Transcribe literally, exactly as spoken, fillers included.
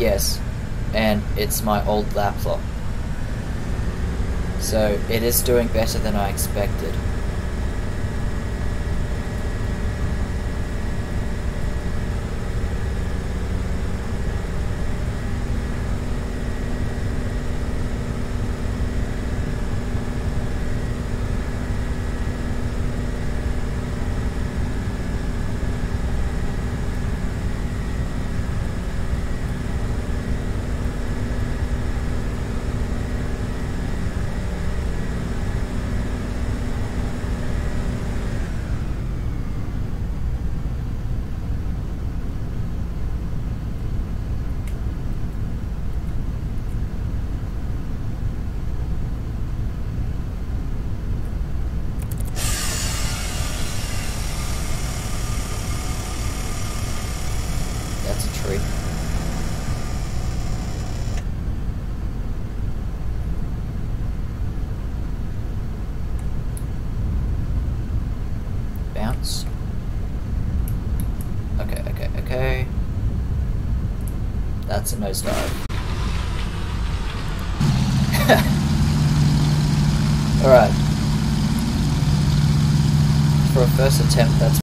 Yes, and it's my old laptop. So it is doing better than I expected. That's a tree. Bounce. Okay, okay, okay. That's a nosedive. Alright. For a first attempt, that's